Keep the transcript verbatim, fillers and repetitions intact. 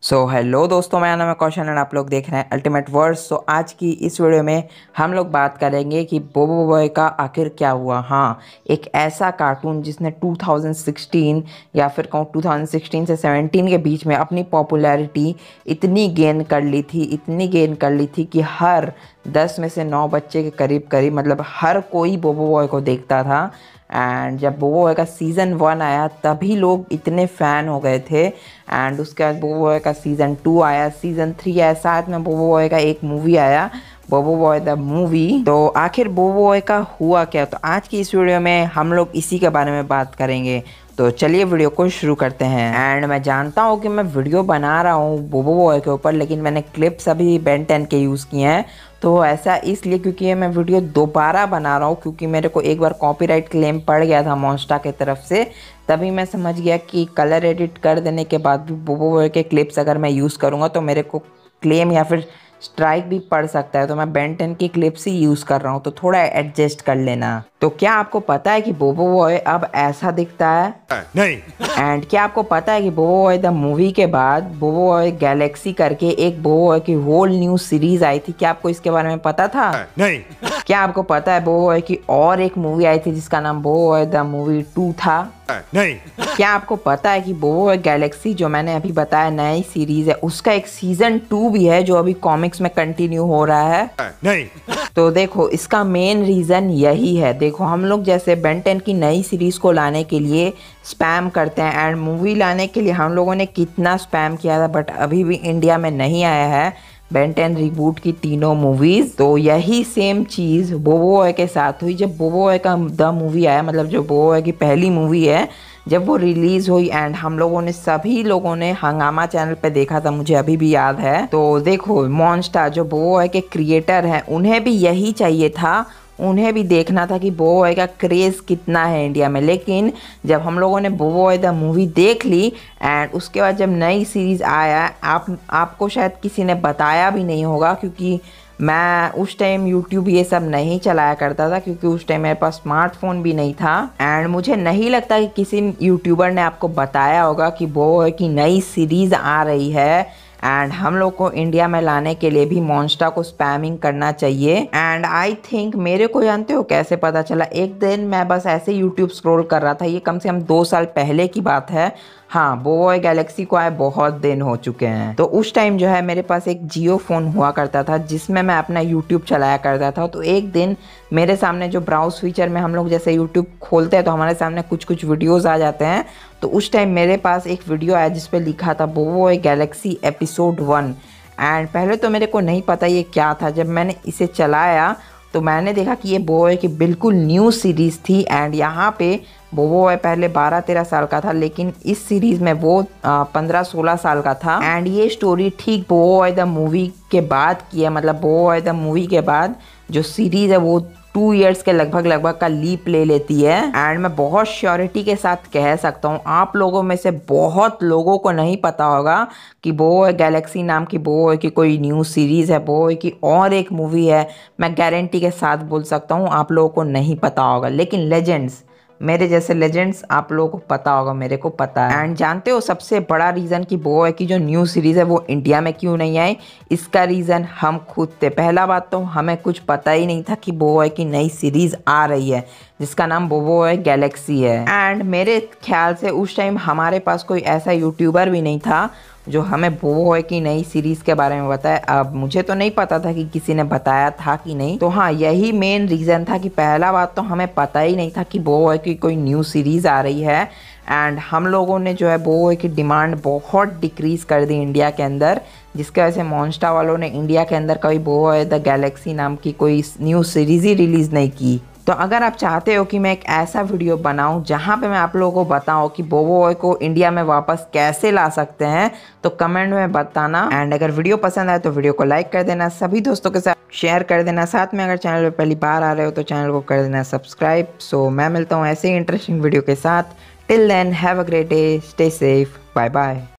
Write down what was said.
सो so, hello दोस्तों, मेरा नाम है कौशल एंड आप लोग देख रहे हैं अल्टीमेट वर्ड्स। सो आज की इस वीडियो में हम लोग बात करेंगे कि बोबो बॉय का आखिर क्या हुआ। हाँ, एक ऐसा कार्टून जिसने दो हज़ार सोलह या फिर कहूँ दो हज़ार सोलह से सत्रह के बीच में अपनी पॉपुलैरिटी इतनी गेन कर ली थी इतनी गेन कर ली थी कि हर दस में से नौ बच्चे के करीब करीब मतलब हर कोई बोबो बॉय को देखता था। एंड जब बोबो बॉय का सीज़न वन आया तभी लोग इतने फ़ैन हो गए थे। एंड उसके बाद बोबो बॉय का सीज़न टू आया, सीज़न थ्री आया, साथ में बोबो बॉय का एक मूवी आया, बोबो बॉय द मूवी। तो आखिर बोबो बॉय का हुआ क्या, तो आज की इस वीडियो में हम लोग इसी के बारे में बात करेंगे। तो चलिए वीडियो को शुरू करते हैं। एंड मैं जानता हूँ कि मैं वीडियो बना रहा हूँ बोबो बॉय के ऊपर, लेकिन मैंने क्लिप्स अभी बेन टेन के यूज़ किए हैं। तो ऐसा इसलिए क्योंकि ये मैं वीडियो दोबारा बना रहा हूँ, क्योंकि मेरे को एक बार कॉपीराइट क्लेम पड़ गया था मॉन्स्टा की तरफ से। तभी मैं समझ गया कि कलर एडिट कर देने के बाद भी बोबो बॉय के क्लिप्स अगर मैं यूज़ करूँगा तो मेरे को क्लेम या फिर स्ट्राइक भी पड़ सकता है। तो मैं बेन टेन की क्लिप्स ही यूज़ कर रहा हूँ, तो थोड़ा एडजस्ट कर लेना। तो क्या आपको पता है कि बोबो बॉय अब ऐसा दिखता है? नहीं। एंड क्या आपको पता है कि बोबो बॉय द मूवी के बाद बोबो बॉय गैलेक्सी करके एक बोबो बॉय की होल न्यू सीरीज आई थी? क्या आपको इसके बारे में पता था? नहीं। क्या आपको पता है बोबो बॉय की और एक मूवी आई थी जिसका नाम बोबो बॉय द मूवी टू था? नहीं। क्या आपको पता है कि बोबो बॉय गैलेक्सी जो मैंने अभी बताया नई सीरीज है, उसका एक सीजन टू भी है जो अभी कॉमिक्स में कंटिन्यू हो रहा है? नहीं। तो देखो, इसका मेन रीज़न यही है। देखो, हम लोग जैसे बेन टेन की नई सीरीज को लाने के लिए स्पैम करते हैं, एंड मूवी लाने के लिए हम लोगों ने कितना स्पैम किया था, बट अभी भी इंडिया में नहीं आया है बेन टेन रिबूट की तीनों मूवीज़। तो यही सेम चीज़ बोबो बॉय के साथ हुई। जब बोबो बॉय का द मूवी आया, मतलब जो बोबो बॉय की पहली मूवी है, जब वो रिलीज़ हुई एंड हम लोगों ने सभी लोगों ने हंगामा चैनल पे देखा था, मुझे अभी भी याद है। तो देखो, मॉन्स्टा जो बोबो बॉय के क्रिएटर हैं, उन्हें भी यही चाहिए था, उन्हें भी देखना था कि बोबो बॉय का क्रेज़ कितना है इंडिया में। लेकिन जब हम लोगों ने बोबो बॉय द मूवी देख ली एंड उसके बाद जब नई सीरीज़ आया, आप आपको शायद किसी ने बताया भी नहीं होगा, क्योंकि मैं उस टाइम यूट्यूब ये सब नहीं चलाया करता था, क्योंकि उस टाइम मेरे पास स्मार्टफोन भी नहीं था। एंड मुझे नहीं लगता कि किसी यूट्यूबर ने आपको बताया होगा कि बोबो बॉय की नई सीरीज़ आ रही है एंड हम लोग को इंडिया में लाने के लिए भी मॉन्स्टा को स्पैमिंग करना चाहिए। एंड आई थिंक मेरे को जानते हो कैसे पता चला? एक दिन मैं बस ऐसे यूट्यूब स्क्रॉल कर रहा था, ये कम से कम दो साल पहले की बात है। हाँ, बोबो बॉय गैलेक्सी को आए बहुत दिन हो चुके हैं। तो उस टाइम जो है मेरे पास एक जियो फ़ोन हुआ करता था जिसमें मैं अपना यूट्यूब चलाया करता था। तो एक दिन मेरे सामने जो ब्राउज फीचर में हम लोग जैसे यूट्यूब खोलते हैं तो हमारे सामने कुछ कुछ वीडियोज़ आ जाते हैं। तो उस टाइम मेरे पास एक वीडियो आया जिस पे लिखा था Bobo Boy galaxy episode one. And पहले तो मेरे को नहीं पता ये क्या था। जब मैंने इसे चलाया तो मैंने देखा कि ये बोबो बॉय की बिल्कुल न्यू सीरीज़ थी। एंड यहाँ पे बोबो बॉय पहले बारह तेरह साल का था, लेकिन इस सीरीज़ में वो पंद्रह सोलह साल का था। एंड ये स्टोरी ठीक बोबो बॉय द मूवी के बाद की है, मतलब बोबो बॉय द मूवी के बाद जो सीरीज़ है वो टू इयर्स के लगभग लगभग का लीप ले लेती है। एंड मैं बहुत श्योरिटी के साथ कह सकता हूँ, आप लोगों में से बहुत लोगों को नहीं पता होगा कि बोबो बॉय गैलेक्सी नाम की बोबो बॉय की कोई न्यू सीरीज़ है, बोबो बॉय की और एक मूवी है। मैं गारंटी के साथ बोल सकता हूँ आप लोगों को नहीं पता होगा, लेकिन लेजेंड्स, मेरे जैसे लेजेंड्स आप लोगों को पता होगा, मेरे को पता है। एंड जानते हो सबसे बड़ा रीज़न कि बोबो बॉय की जो न्यू सीरीज़ है वो इंडिया में क्यों नहीं आई? इसका रीज़न हम खुद थे। पहला बात तो हमें कुछ पता ही नहीं था कि बोबो बॉय की नई सीरीज़ आ रही है जिसका नाम बोबो बॉय गैलेक्सी है। एंड मेरे ख्याल से उस टाइम हमारे पास कोई ऐसा यूट्यूबर भी नहीं था जो हमें बोबो बॉय की नई सीरीज़ के बारे में बताए। अब मुझे तो नहीं पता था कि किसी ने बताया था कि नहीं। तो हाँ, यही मेन रीज़न था कि पहला बात तो हमें पता ही नहीं था कि बोबो बॉय की कोई न्यू सीरीज़ आ रही है। एंड हम लोगों ने जो है बोबो बॉय की डिमांड बहुत डिक्रीज़ कर दी इंडिया के अंदर, जिसकी वजह से मॉन्स्टा वालों ने इंडिया के अंदर कभी बोबो बॉय द गैलेक्सी नाम की कोई न्यू सीरीज़ ही रिलीज़ नहीं की। तो अगर आप चाहते हो कि मैं एक ऐसा वीडियो बनाऊं जहां पे मैं आप लोगों को बताऊं कि बोबो बॉय को इंडिया में वापस कैसे ला सकते हैं, तो कमेंट में बताना। एंड अगर वीडियो पसंद आए तो वीडियो को लाइक कर देना, सभी दोस्तों के साथ शेयर कर देना। साथ में अगर चैनल पे पहली बार आ रहे हो तो चैनल को कर देना सब्सक्राइब। सो मैं मिलता हूँ ऐसे ही इंटरेस्टिंग वीडियो के साथ। Till then have a great day, stay safe, bye bye.